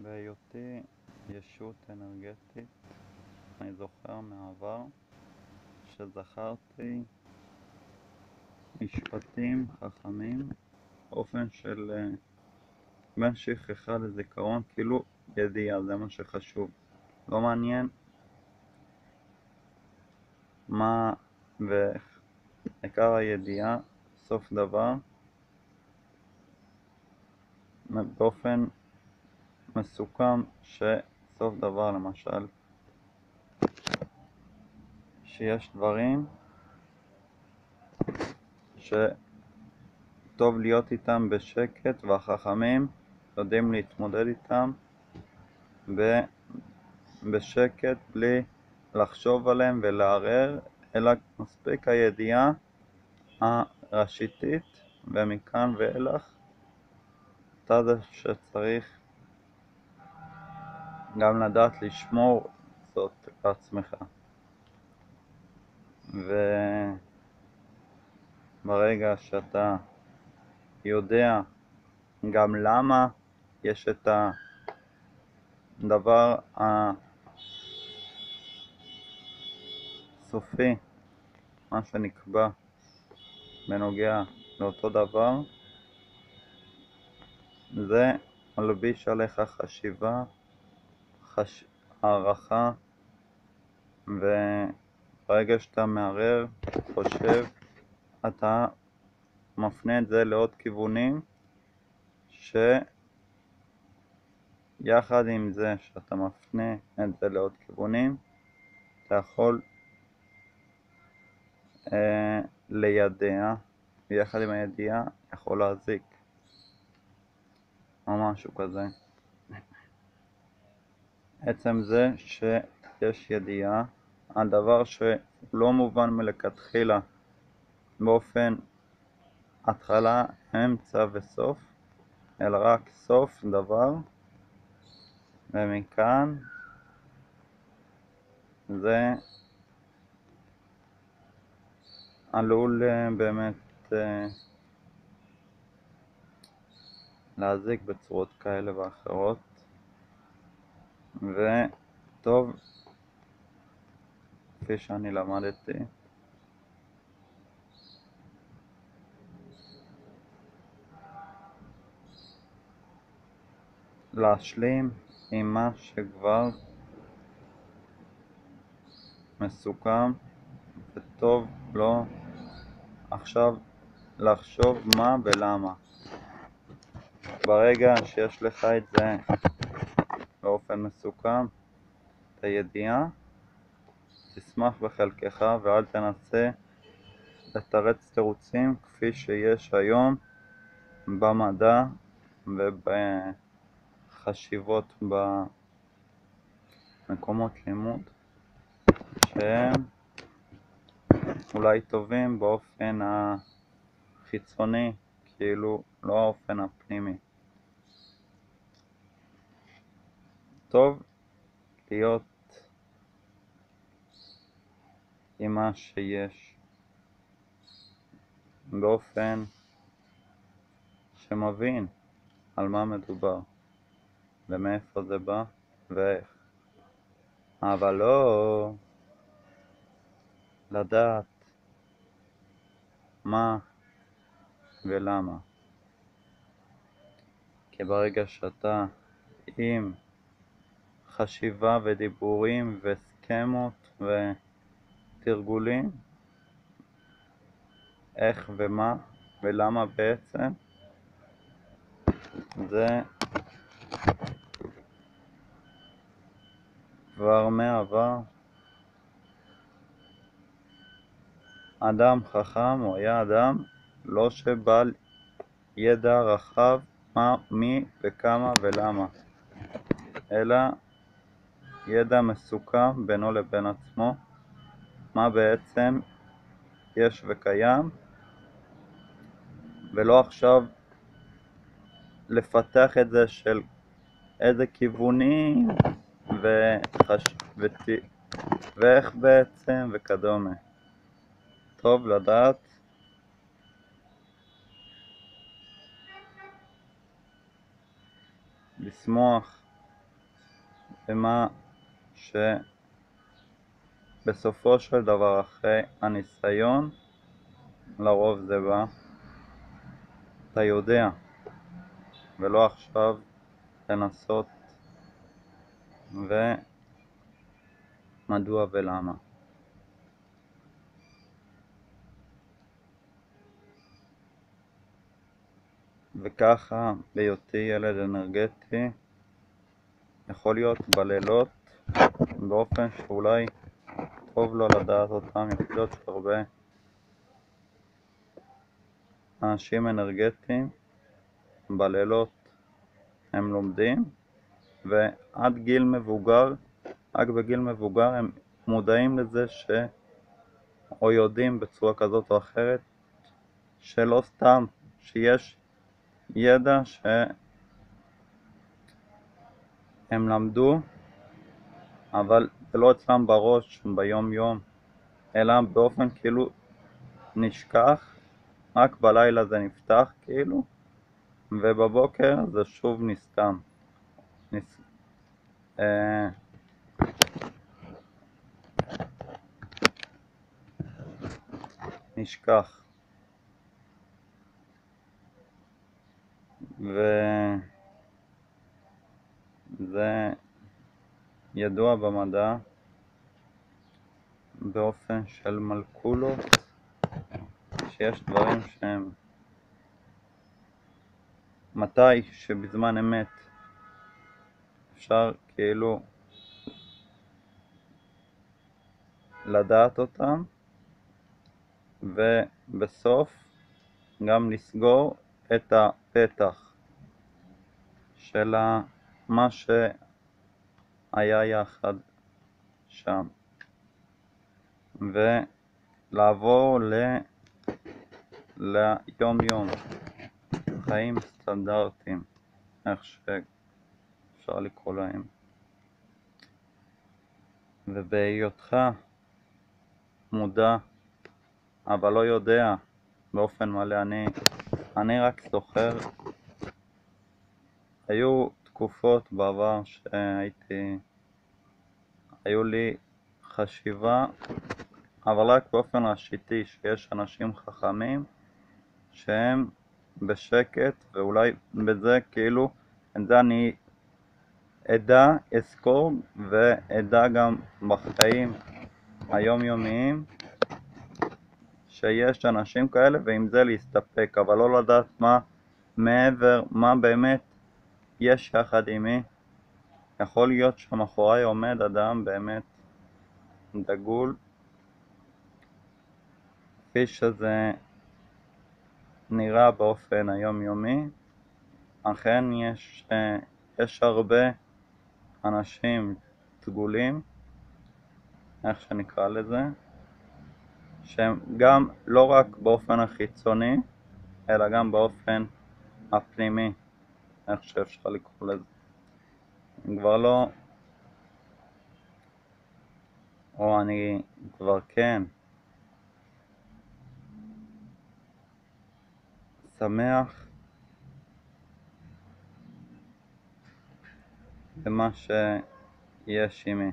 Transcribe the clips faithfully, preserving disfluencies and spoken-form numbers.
בהיותי ישות אנרגטית, אני זוכר מהעבר שזכרתי משפטים חכמים באופן של uh, בין שכחה לזיכרון, כאילו ידיעה, זה מה שחשוב. לא מעניין מה ואיך. עיקר הידיעה, סוף דבר, באופן מסוכם שסוף דבר, למשל, שיש דברים שטוב להיות איתם בשקט, והחכמים יודעים להתמודד איתם ב... בשקט בלי לחשוב עליהם ולערער, אלא מספיק הידיעה הראשיתית, ומכאן ואילך אתה זה שצריך גם לדעת לשמור זאת לעצמך. וברגע שאתה יודע גם למה יש את הדבר הסופי, מה שנקבע בנוגע לאותו דבר, זה מלביש עליך חשיבה, חש... הערכה, וברגע שאתה מערער, חושב, אתה מפנה את זה לעוד כיוונים, שיחד עם זה שאתה מפנה את זה לעוד כיוונים, אתה יכול אה, לידע, ויחד עם הידיעה יכול להזיק, או משהו כזה. עצם זה שיש ידיעה, הדבר שלא מובן מלכתחילה באופן התחלה, אמצע וסוף, אלא רק סוף דבר, ומכאן זה עלול באמת להזיק בצורות כאלה ואחרות, וטוב, כפי שאני למדתי, להשלים עם מה שכבר מסוכם, וטוב לא עכשיו לחשוב מה ולמה. ברגע שיש לך את זה באופן מסוכם, את הידיעה, תשמח בחלקך ואל תנסה לתרץ תירוצים כפי שיש היום במדע ובחשיבות במקומות לימוד, שהם אולי טובים באופן החיצוני, כאילו לא האופן הפנימי. טוב להיות עם מה שיש באופן שמבין על מה מדובר ומאיפה זה בא ואיך, אבל לא לדעת מה ולמה. כי ברגע שאתה עם חשיבה ודיבורים וסכמות ותרגולים איך ומה ולמה בעצם, זה כבר מעבר. אדם חכם הוא היה אדם לא שבעל ידע רחב מה, מי וכמה ולמה, אלא ידע מסוכם בינו לבין עצמו, מה בעצם יש וקיים, ולא עכשיו לפתח את זה של איזה כיוונים וחש... ות... ואיך בעצם וכדומה. טוב לדעת לשמוח ומה שבסופו של דבר אחרי הניסיון, לרוב זה בא, אתה יודע, ולא עכשיו לנסות ומדוע ולמה. וככה בהיותי ילד אנרגטי יכול להיות בלילות באופן שאולי טוב לא לדעת אותם. יכול להיות שהרבה אנשים אנרגטיים בלילות הם לומדים, ועד גיל מבוגר, רק בגיל מבוגר הם מודעים לזה ש... או יודעים בצורה כזאת או אחרת שלא סתם, שיש ידע שהם למדו, אבל זה לא אצלם בראש ביום יום, אלא באופן כאילו נשכח, רק בלילה זה נפתח כאילו, ובבוקר זה שוב נסתם. נס... אה... נשכח. וזה ידוע במדע באופן של מלכולות, שיש דברים שהם מתי שבזמן אמת אפשר כאילו לדעת אותם, ובסוף גם לסגור את הפתח של מה שהיה יחד שם, ולעבור ל... ליום יום, חיים סטנדרטיים, איך שאפשר לקרוא להם. ובהיותך מודע אבל לא יודע באופן מלא, אני, אני רק זוכר, היו תקופות בעבר שהייתי, היו לי חשיבה, אבל רק באופן ראשיתי, שיש אנשים חכמים שהם בשקט, ואולי בזה כאילו, את זה אני אדע, אזכור, ואדע גם בחיים היומיומיים שיש אנשים כאלה, ועם זה להסתפק, אבל לא לדעת מה מעבר, מה באמת יש יחד עימי. יכול להיות שמאחורי עומד אדם באמת דגול, כפי שזה נראה באופן היומיומי. אכן יש, יש הרבה אנשים דגולים, איך שנקרא לזה, שהם גם לא רק באופן החיצוני, אלא גם באופן הפנימי, איך שאפשר לקרוא לזה. אני כבר לא, או אני כבר כן, שמח במה שיש עימי,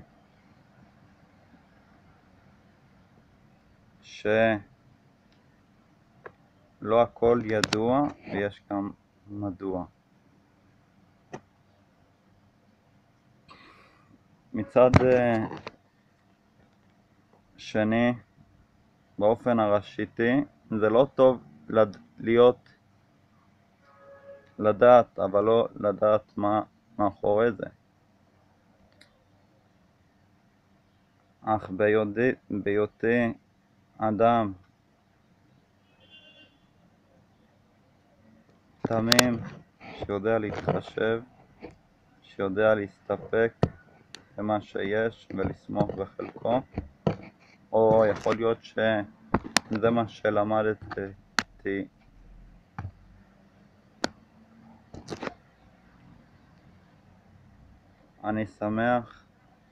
שלא הכל ידוע ויש גם מדוע. מצד שני, באופן הראשיתי, זה לא טוב לד... להיות לדעת, אבל לא לדעת מה מאחורי זה. אך ביודי, ביותי אדם תמים, שיודע להתחשב, שיודע להסתפק במה שיש ולסמוך בחלקו, או יכול להיות שזה מה שלמדתי אני שמח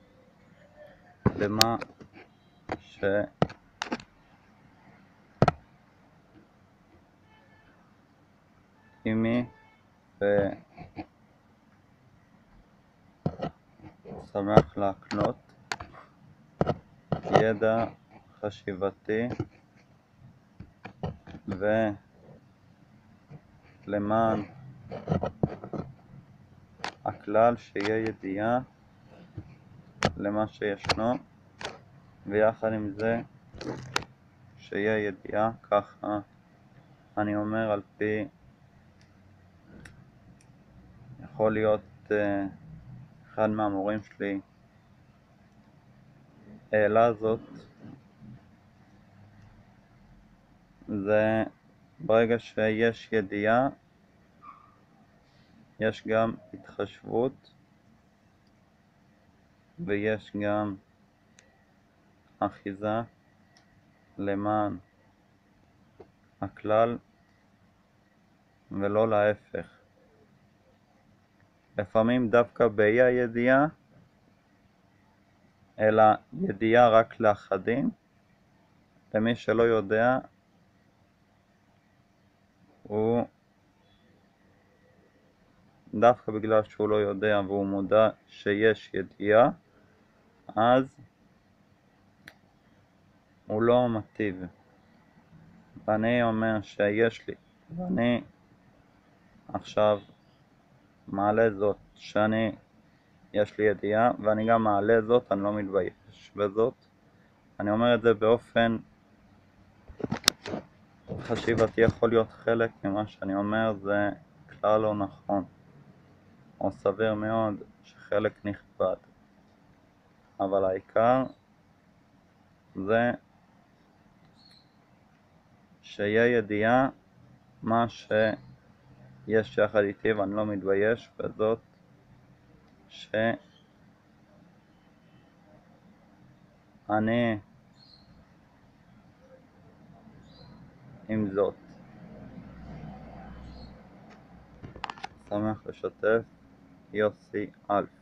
במה שעימי, שמח להקנות ידע חשיבתי ולמען הכלל שיהיה ידיעה למה שישנו, ויחד עם זה שיהיה ידיעה. ככה אני אומר על פי, יכול להיות uh, אחד מהמורים שלי העלה זאת, זה ברגע שיש ידיעה יש גם התחשבות ויש גם אחיזה למען הכלל ולא להפך. לפעמים דווקא באי הידיעה, אלא ידיעה רק לאחדים, למי שלא יודע הוא דווקא בגלל שהוא לא יודע והוא מודע שיש ידיעה, אז הוא לא מטיב. ואני אומר שיש לי, ואני עכשיו מעלה זאת, שאני יש לי ידיעה, ואני גם מעלה זאת, אני לא מתבייש בזאת. אני אומר את זה באופן חשיבתי, יכול להיות חלק ממה שאני אומר זה כלל לא נכון, או סביר מאוד שחלק נכבד, אבל העיקר זה שיהיה ידיעה מה שיש יחד איתי, ואני לא מתבייש בזאת שאני עם זאת שמח לשתף. יוסי אלף.